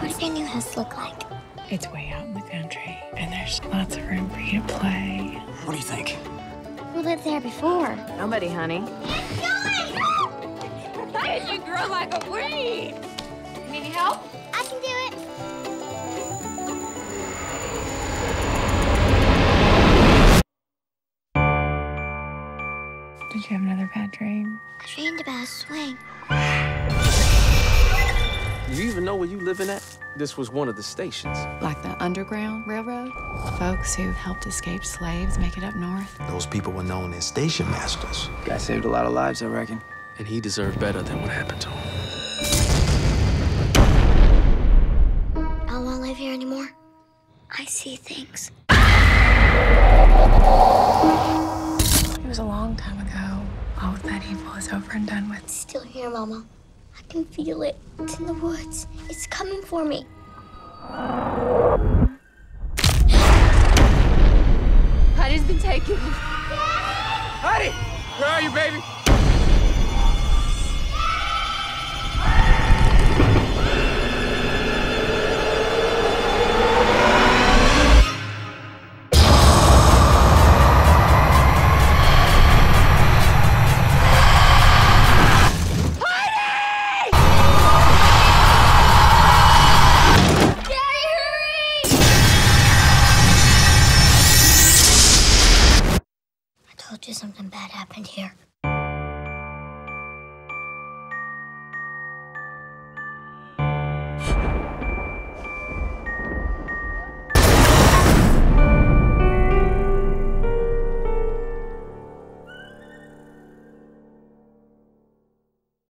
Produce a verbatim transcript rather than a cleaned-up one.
What does your new house look like? It's way out in the country, and there's lots of room for you to play. What do you think? Who lived there before? Nobody, honey. You grow like a weed. Need any help? I can do it. Did you have another bad dream? I dreamed about a swing. You even know where you living at? This was one of the stations. Like the Underground Railroad? Folks who helped escaped slaves make it up north. Those people were known as station masters. Guy saved a lot of lives, I reckon. And he deserved better than what happened to him. I don't want to live here anymore. I see things. It was a long time ago. All of that evil is over and done with. It's still here, Mama. I can feel it. It's in the woods. It's coming for me. Heidi's been taken. Heidi! Where are you, baby? I told you something bad happened here.